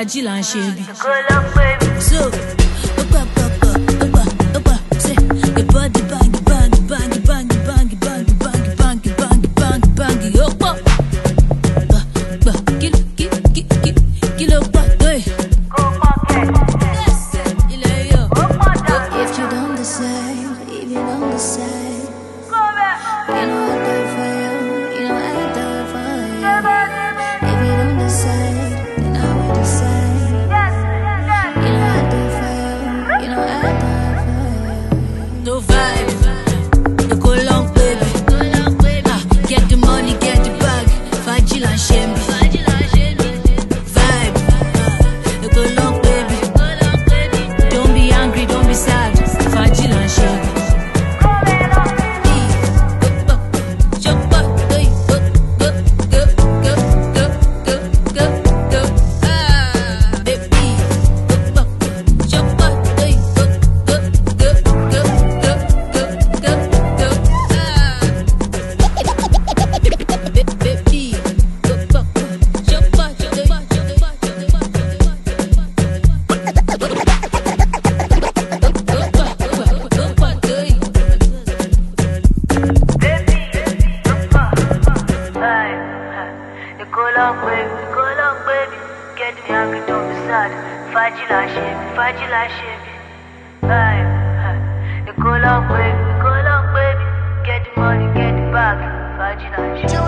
Fajilan Shebi. So, say, your body bang, bang, bang, bang, bang, bang, bang, bang, bang, bang, bang, yo, kilo, if you don't decide, if you don't decide, you know I die for you, you know I die for you. If you don't decide, then I will decide. You know I die for you, you know I die for you. No vibe, you go long, baby. Get the money, get the bag. Fajilan Shebi. Vibe, you go long, baby. Don't be angry, don't be sad. Fajilan Shebi. Fajilan Shebi. You go long, baby, get the money, get the bag. Fajilan Shebi.